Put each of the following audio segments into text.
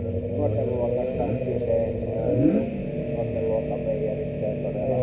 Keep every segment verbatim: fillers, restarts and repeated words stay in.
Nuorten luokasta on kyse, nuorten luokan veijarista todella.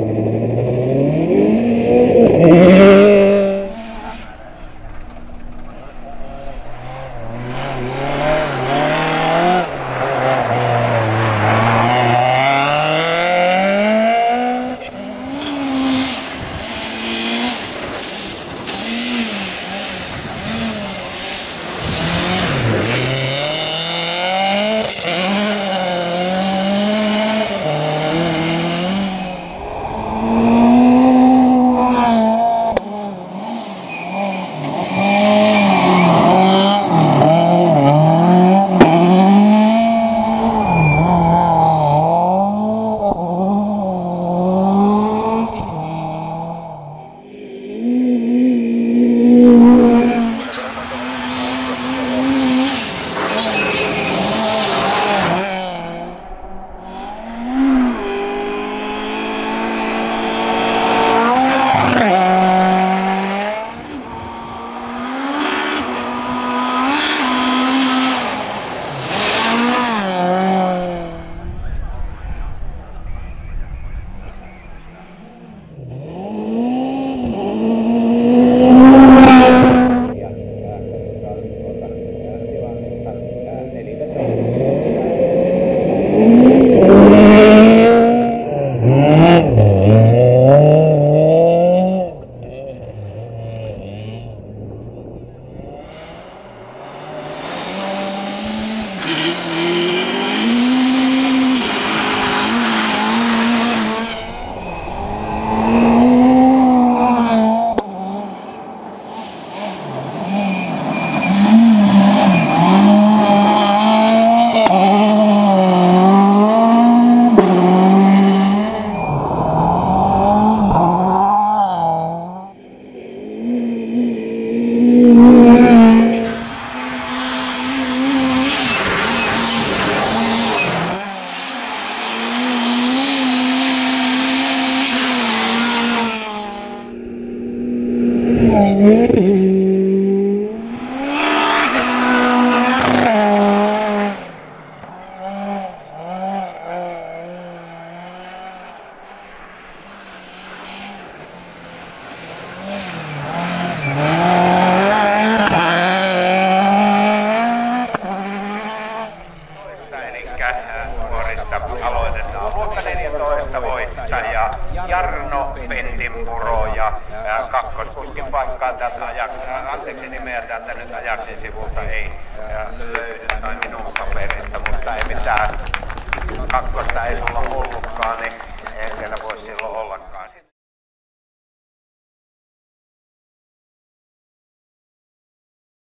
Vuotta neljätoista voittaja Jarno Pentinpuro ja kakkosputkin paikkaa täältä ajaksen, anteeksi nimeä täältä nyt ajaksen sivulta ei löydy tai minun paperista, mutta ei mitään, kakkosta ei sulla ollutkaan, niin ei siellä voi silloin ollakaan.